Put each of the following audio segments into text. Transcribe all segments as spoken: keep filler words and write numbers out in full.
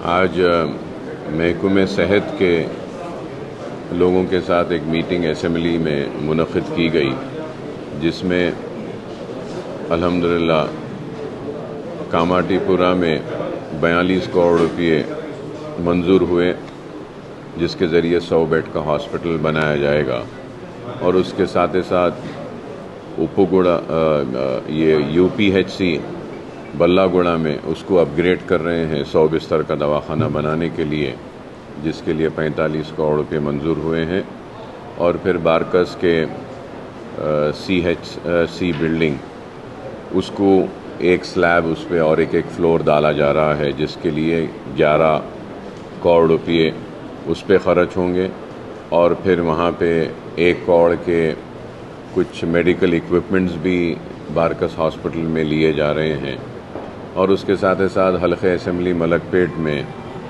आज महकमे सेहत के लोगों के साथ एक मीटिंग असेंबली में मुनक़िद की गई, जिसमें अल्हम्दुलिल्लाह कामाटीपुरा में बयालीस करोड़ रुपये मंजूर हुए, जिसके ज़रिए सौ बेड का हॉस्पिटल बनाया जाएगा। और उसके साथ ही साथ उपगुड़ा ये U P H C Ballaguda में उसको अपग्रेड कर रहे हैं सौ बिस्तर का दवाखाना बनाने के लिए, जिसके लिए पैंतालीस करोड़ रुपये मंजूर हुए हैं। और फिर बारकस के सी एच सी बिल्डिंग, उसको एक स्लैब उस पर और एक एक फ्लोर डाला जा रहा है, जिसके लिए ग्यारह करोड़ रुपये उस पर ख़र्च होंगे। और फिर वहाँ पे एक करोड़ के कुछ मेडिकल इक्विपमेंट्स भी बारकस हॉस्पिटल में लिए जा रहे हैं। और उसके साथ ही साथ हल्के असेंबली मलकपेट में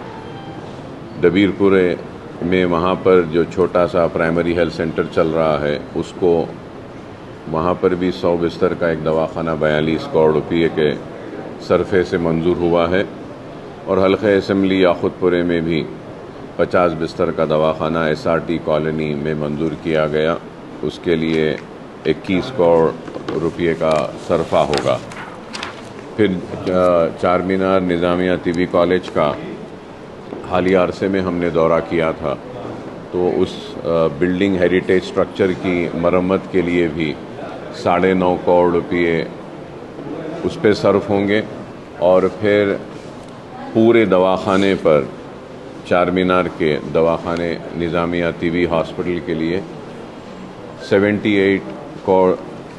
दबीरपुरे में वहाँ पर जो छोटा सा प्राइमरी हेल्थ सेंटर चल रहा है, उसको वहाँ पर भी सौ बिस्तर का एक दवाखाना बयालीस करोड़ रुपये के सरफे से मंजूर हुआ है। और हल्के असेंबली याखुतपुरे में भी पचास बिस्तर का दवाखाना एस आर टी कॉलोनी में मंजूर किया गया, उसके लिए इक्कीस करोड़ रुपये का सरफा होगा। फिर चार मीनार निज़ामिया तिबी कॉलेज का हालिया अरसे में हमने दौरा किया था, तो उस बिल्डिंग हेरिटेज स्ट्रक्चर की मरम्मत के लिए भी साढ़े नौ करोड़ रुपये उस पर सर्फ होंगे। और फिर पूरे दवाखाने पर चार मीनार के दवाखाने निज़ामिया तिबी हॉस्पिटल के लिए अठहत्तर करोड़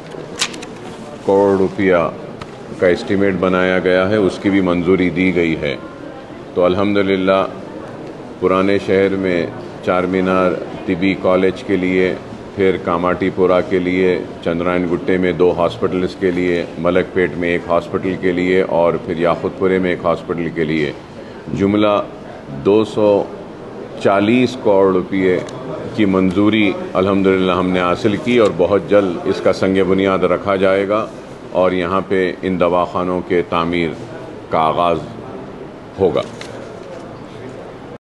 करोड़ रुपया का एस्टीमेट बनाया गया है, उसकी भी मंजूरी दी गई है। तो अल्हम्दुलिल्लाह पुराने शहर में चार मीनार तिबी कॉलेज के लिए, फिर कामाटीपुरा के लिए, चंद्रायन गुट्टे में दो हॉस्पिटल्स के लिए, मलकपेट में एक हॉस्पिटल के लिए और फिर याखुतपुरे में एक हॉस्पिटल के लिए जुमला दो सौ चालीस करोड़ रुपये की मंजूरी अल्हम्दुलिल्लाह हमने हासिल की। और बहुत जल्द इसका संग बुनियाद रखा जाएगा और यहाँ पे इन दवाखानों के तामीर का आगाज़ होगा।